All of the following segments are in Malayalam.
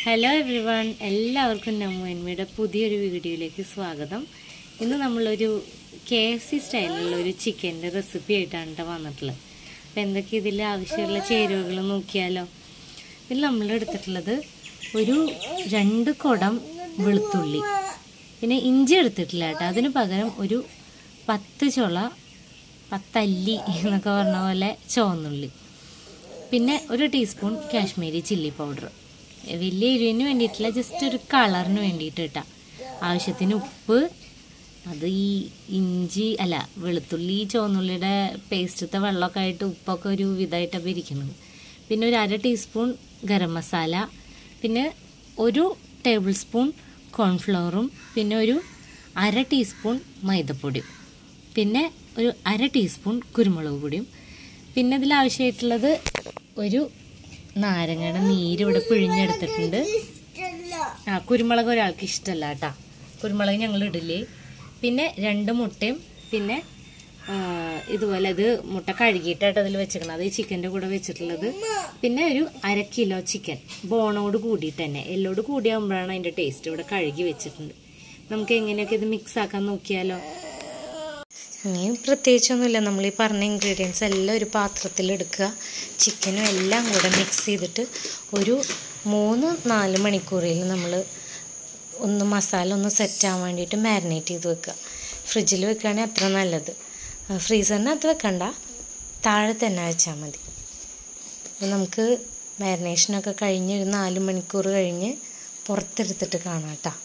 ഹലോ എവ്രിവൺ, എല്ലാവർക്കും നമ്മയുടെ പുതിയൊരു വീഡിയോയിലേക്ക് സ്വാഗതം. ഇന്ന് നമ്മളൊരു KFC സ്റ്റൈലിലുള്ള ഒരു ചിക്കൻ്റെ റെസിപ്പി ആയിട്ടാണ് വന്നിട്ടുള്ളത്. അപ്പം എന്തൊക്കെ ഇതിൽ ആവശ്യമുള്ള ചേരുവകൾ നോക്കിയാലോ. ഇതിൽ നമ്മൾ എടുത്തിട്ടുള്ളത് ഒരു 2 കുടം വെളുത്തുള്ളി, പിന്നെ ഇഞ്ചി എടുത്തിട്ടില്ല കേട്ടോ. അതിന് പകരം ഒരു 10 അല്ലി എന്നൊക്കെ പറഞ്ഞ പോലെ ചുവന്നുള്ളി, പിന്നെ 1 ടീസ്പൂൺ കാശ്മീരി ചില്ലി പൗഡർ. വലിയ എരിവിന് വേണ്ടിയിട്ടില്ല, ജസ്റ്റ് ഒരു കളറിന് വേണ്ടിയിട്ട് ഇട്ടാൽ. ആവശ്യത്തിന് ഉപ്പ്, അത് ഈ വെളുത്തുള്ളി ചുവന്നുള്ളിയുടെ പേസ്റ്റത്തെ വെള്ളമൊക്കെ ആയിട്ട് ഉപ്പൊക്കെ ഒരു വിധമായിട്ടാണ് ഇരിക്കുന്നത്. പിന്നെ ഒരു 1/2 ടീസ്പൂൺ ഗരം മസാല, പിന്നെ 1 ടേബിൾ സ്പൂൺ കോൺഫ്ലവറും, പിന്നെ ഒരു 1/2 ടീസ്പൂൺ മൈദപ്പൊടിയും, പിന്നെ ഒരു 1/2 ടീസ്പൂൺ കുരുമുളക് പൊടിയും. പിന്നെ ഇതിൽ ആവശ്യമായിട്ടുള്ളത് ഒരു നാരങ്ങയുടെ നീര് ഇവിടെ പിഴിഞ്ഞെടുത്തിട്ടുണ്ട്. കുരുമുളക് ഒരാൾക്ക് ഇഷ്ടമല്ല കേട്ടോ, കുരുമുളക് ഞങ്ങൾ ഇടില്ലേ. പിന്നെ 2 മുട്ടയും, പിന്നെ ഇതുപോലെ ഇത് മുട്ട കഴുകിയിട്ടായിട്ട് അതിൽ വെച്ചിരിക്കണം, അത് ഈ ചിക്കൻ്റെ കൂടെ വെച്ചിട്ടുള്ളത്. പിന്നെ ഒരു 1/2 കിലോ ചിക്കൻ ബോണോട് കൂടിയിട്ട് തന്നെ, എല്ലോട് കൂടിയാകുമ്പോഴാണ് അതിൻ്റെ ടേസ്റ്റ്. ഇവിടെ കഴുകി വെച്ചിട്ടുണ്ട്. നമുക്ക് എങ്ങനെയൊക്കെ ഇത് മിക്സ് ആക്കാൻ നോക്കിയാലോ. ഇനി പ്രത്യേകിച്ചൊന്നുമില്ല, നമ്മൾ ഈ പറഞ്ഞ ഇൻഗ്രീഡിയൻസ് എല്ലാം ഒരു പാത്രത്തിലെടുക്കുക. ചിക്കനും എല്ലാം കൂടെ മിക്സ് ചെയ്തിട്ട് ഒരു 3-4 മണിക്കൂറിൽ നമ്മൾ മസാല ഒന്ന് സെറ്റ് ആവാൻ വേണ്ടിയിട്ട് മാരിനേറ്റ് ചെയ്ത് വെക്കുക. ഫ്രിഡ്ജിൽ വെക്കുകയാണെങ്കിൽ അത്ര നല്ലത്. ഫ്രീസറിനകത്ത് വെക്കണ്ട, താഴെ തന്നെ വെച്ചാൽ മതി. അപ്പോൾ നമുക്ക് മാരിനേഷനൊക്കെ കഴിഞ്ഞ് ഒരു 4 മണിക്കൂർ കഴിഞ്ഞ് പുറത്തെടുത്തിട്ട് കാണാം കേട്ടോ.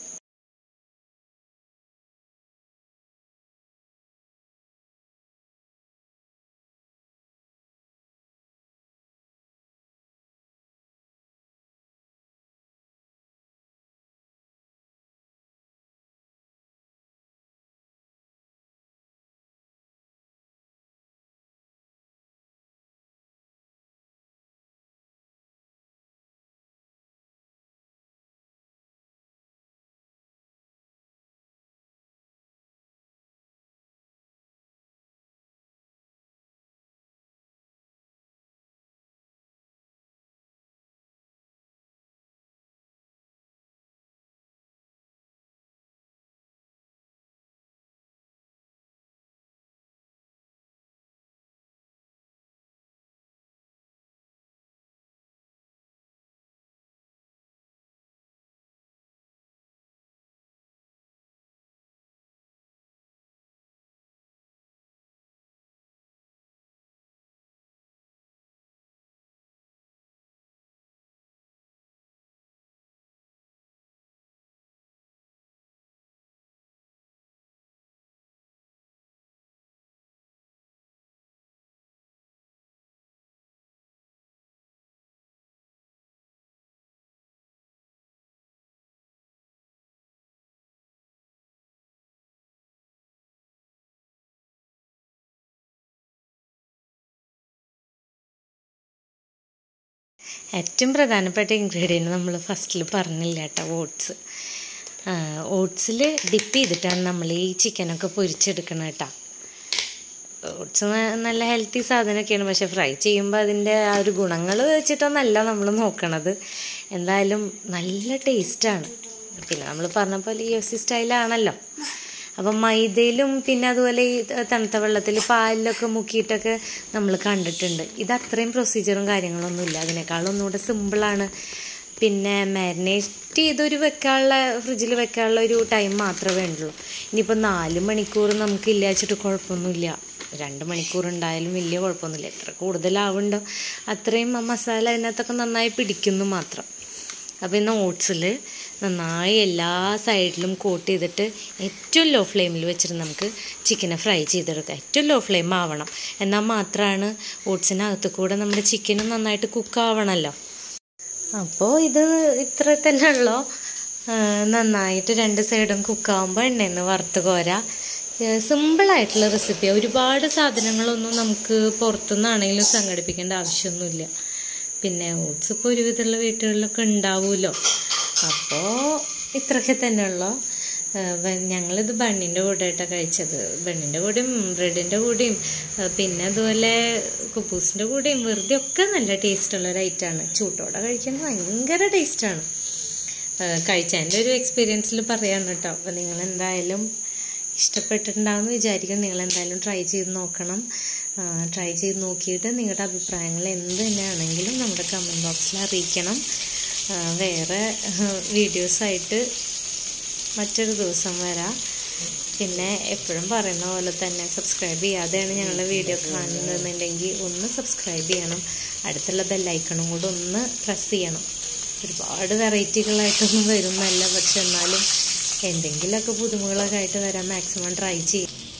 ഏറ്റവും പ്രധാനപ്പെട്ട ഇൻഗ്രീഡിയൻറ്റ് നമ്മൾ ഫസ്റ്റിൽ പറഞ്ഞില്ല കേട്ടോ, ഓട്സ്. ഓട്സിൽ ഡിപ്പ് ചെയ്തിട്ടാണ് നമ്മൾ ഈ ചിക്കനൊക്കെ പൊരിച്ചെടുക്കണം കേട്ടോ. ഓട്സ് നല്ല ഹെൽത്തി സാധനമൊക്കെയാണ്, പക്ഷെ ഫ്രൈ ചെയ്യുമ്പോൾ അതിൻ്റെ ആ ഒരു ഗുണങ്ങൾ വെച്ചിട്ടൊന്നല്ല നമ്മൾ നോക്കണത്. എന്തായാലും നല്ല ടേസ്റ്റാണ്. പിന്നെ നമ്മൾ പറഞ്ഞ പോലെ KFC സ്റ്റൈലാണല്ലോ. അപ്പം മൈദയിലും പിന്നെ അതുപോലെ ഈ തണുത്ത വെള്ളത്തിൽ പാലിലൊക്കെ മുക്കിയിട്ടൊക്കെ നമ്മൾ കണ്ടിട്ടുണ്ട്. ഇത് അത്രയും പ്രൊസീജിയറും കാര്യങ്ങളൊന്നുമില്ല, അതിനേക്കാളൊന്നുകൂടെ സിമ്പിളാണ്. പിന്നെ മാരിനേറ്റ് ചെയ്തൊരു ഫ്രിഡ്ജിൽ വെക്കാനുള്ള ഒരു ടൈം മാത്രമേ വേണ്ടുള്ളൂ. ഇനിയിപ്പോൾ 4 മണിക്കൂർ നമുക്ക് ഇല്ല വെച്ചിട്ട് കുഴപ്പമൊന്നുമില്ല, 2 മണിക്കൂർ ഉണ്ടായാലും വലിയ കുഴപ്പമൊന്നുമില്ല. എത്ര കൂടുതലാവുണ്ടോ അത്രയും മസാല അതിനകത്തൊക്കെ നന്നായി പിടിക്കുന്നു മാത്രം. അപ്പോൾ ഇന്ന് ഓട്സിൽ നന്നായി എല്ലാ സൈഡിലും കോട്ട് ചെയ്തിട്ട് ഏറ്റവും ലോ ഫ്ലെയിമിൽ വെച്ചിട്ട് നമുക്ക് ചിക്കനെ ഫ്രൈ ചെയ്തെടുക്കാം. ഏറ്റവും ലോ ഫ്ലെയിം ആവണം, എന്നാൽ മാത്രമാണ് ഓട്സിനകത്ത് കൂടെ നമ്മുടെ ചിക്കനും നന്നായിട്ട് കുക്കാവണമല്ലോ. അപ്പോൾ ഇത് ഇത്ര തന്നെ ഉള്ളൂ. നന്നായിട്ട് 2 സൈഡും കുക്കാവുമ്പോൾ എണ്ണയെന്ന് വറുത്ത് കോരാ. സിമ്പിളായിട്ടുള്ള റെസിപ്പിയാണ്. ഒരുപാട് സാധനങ്ങളൊന്നും നമുക്ക് പുറത്തുനിന്നാണെങ്കിലും സംഘടിപ്പിക്കേണ്ട ആവശ്യമൊന്നുമില്ല. പിന്നെ ഓട്സ് ഇപ്പോൾ ഒരുവിധമുള്ള വീട്ടുകളിലൊക്കെ ഉണ്ടാവുമല്ലോ. അപ്പോൾ ഇത്രയൊക്കെ തന്നെ ഉള്ളൂ. ഞങ്ങളിത് ബണ്ണിൻ്റെ കൂടെയായിട്ടാണ് കഴിച്ചത്. ബണ്ണിൻ്റെ കൂടെയും ബ്രെഡിൻ്റെ കൂടെയും പിന്നെ അതുപോലെ കുബൂസിൻ്റെ കൂടെയും വെറുതെ ഒക്കെ നല്ല ടേസ്റ്റുള്ളൊരു ഐറ്റമാണ്. ചൂട്ടോടെ കഴിക്കുന്നത് ഭയങ്കര ടേസ്റ്റാണ്. കഴിച്ചതിൻ്റെ ഒരു എക്സ്പീരിയൻസിൽ പറയാണ് കേട്ടോ. അപ്പോൾ നിങ്ങളെന്തായാലും ഇഷ്ടപ്പെട്ടിട്ടുണ്ടാകുമെന്ന് വിചാരിക്കും. നിങ്ങളെന്തായാലും ട്രൈ ചെയ്ത് നോക്കണം. ട്രൈ ചെയ്ത് നോക്കിയിട്ട് നിങ്ങളുടെ അഭിപ്രായങ്ങൾ എന്ത് തന്നെയാണെങ്കിലും നമ്മുടെ കമൻറ്റ് ബോക്സിൽ അറിയിക്കണം. വേറെ വീഡിയോസായിട്ട് മറ്റൊരു ദിവസം വരാം. പിന്നെ എപ്പോഴും പറയുന്ന പോലെ തന്നെ സബ്സ്ക്രൈബ് ചെയ്യാതെയാണ് ഞങ്ങളുടെ വീഡിയോ കാണുന്നതെന്നുണ്ടെങ്കിൽ ഒന്ന് സബ്സ്ക്രൈബ് ചെയ്യണം. അടുത്തുള്ള ബെല്ലൈക്കണും കൂടെ ഒന്ന് പ്രസ് ചെയ്യണം. ഒരുപാട് വെറൈറ്റികളായിട്ടൊന്നും വരുന്നല്ല, പക്ഷെ എന്നാലും എന്തെങ്കിലുമൊക്കെ പുതുമകളൊക്കെ ആയിട്ട് വരാൻ മാക്സിമം ട്രൈ ചെയ്യും.